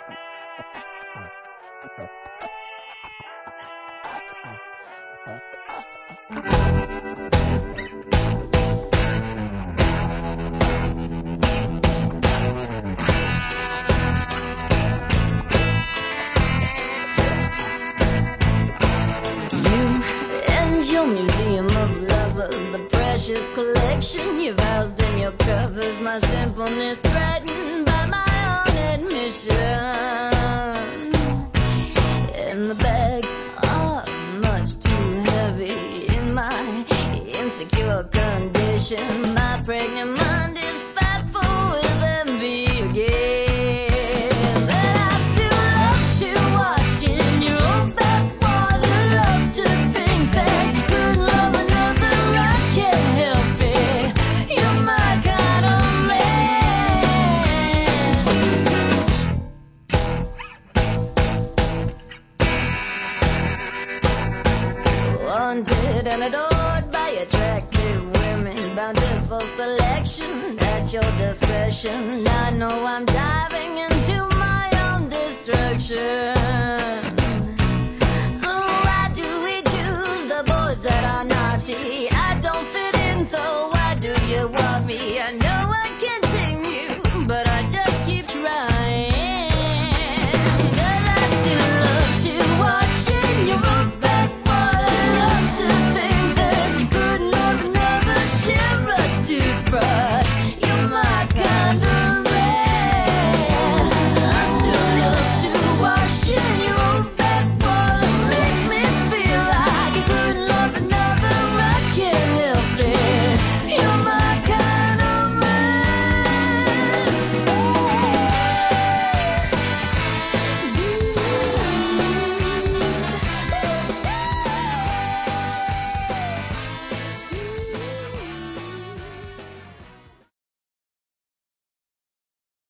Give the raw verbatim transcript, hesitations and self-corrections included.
Collection you've housed in your covers, my sinfulness threatened by my own admission. And the bags are much too heavy in my insecure condition. My pregnant mind is fat full with envy again. But I still love to watch in your old bathwater. Love to think that you could love another. I can't help. Wanted and adored by attractive women, bountiful selection at your discretion. I know I'm diving into my own destruction.